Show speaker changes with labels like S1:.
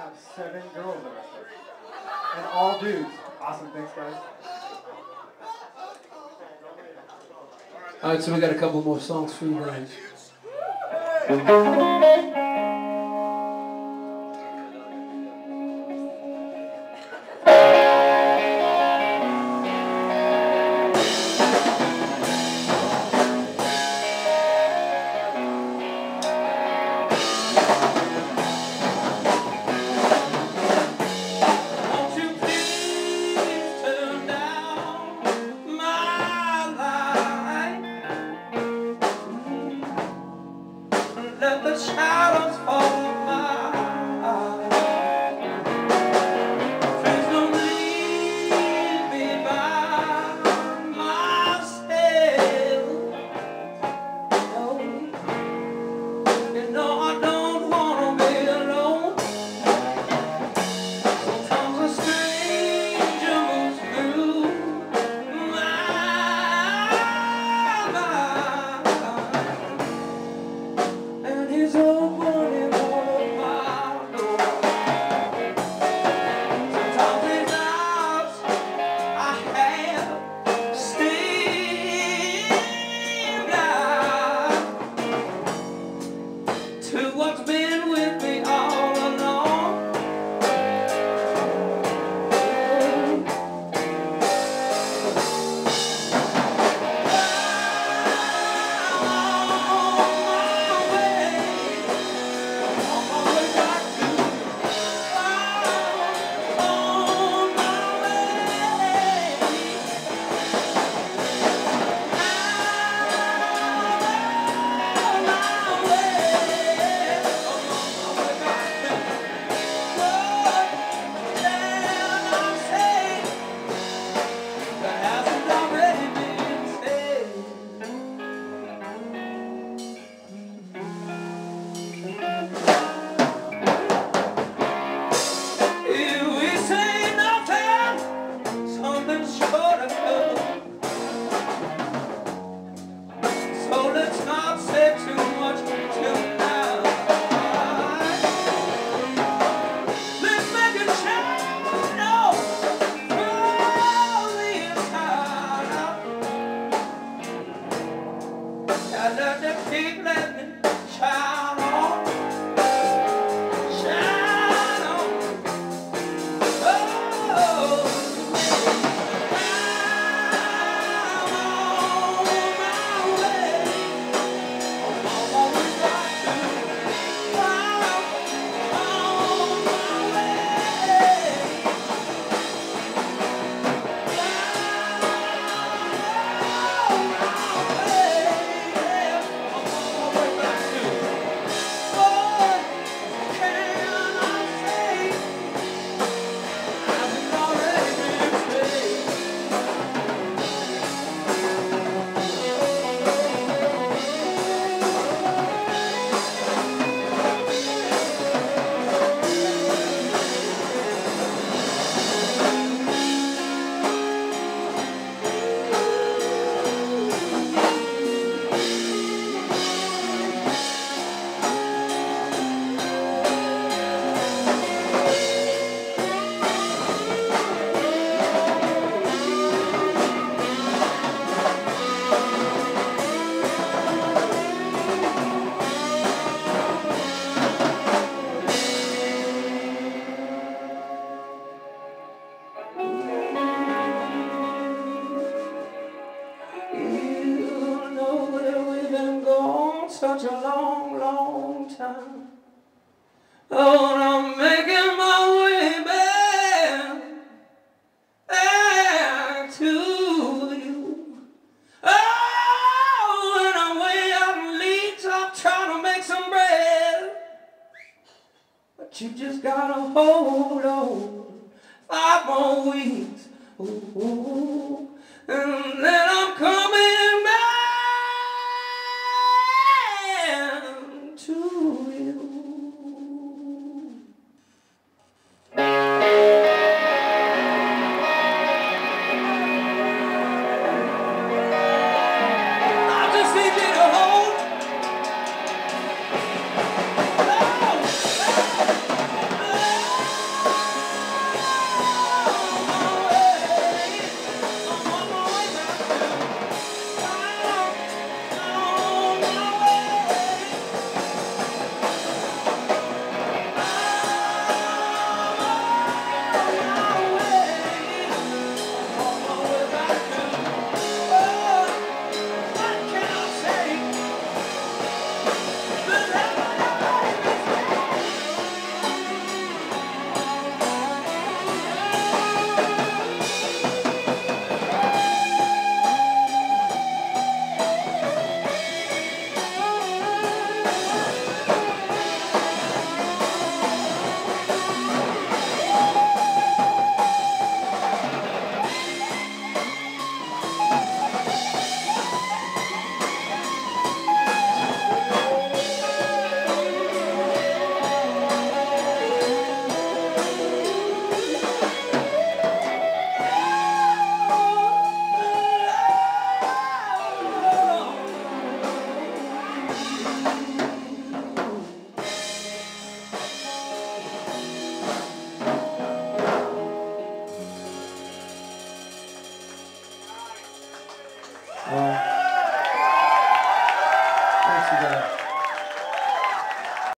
S1: have 7 girls in our church. And all dudes. Awesome, thanks guys.
S2: Alright, so we got a couple more songs for you guys.
S3: Let the shadows fall on my eyes. Please don't leave me by myself. No, you know I don't wanna be alone. Sometimes a stranger moves through my mind. And he's opening all of my doors. Sometimes these nights I have stayed blind to what's been with me all along. So let's not say too much tonight. Let's make a shadow from the inside out. And let the keep letting shine on. Shine on. Oh. Such a long, long time. Oh, and I'm making my way back to you. Oh, and I'm way out in Leeds, I'm trying to make some bread. But you just gotta hold on 5 more weeks. Ooh, and then I'm coming back to you. I just need you to hold. Oh, oh, oh.
S2: Well,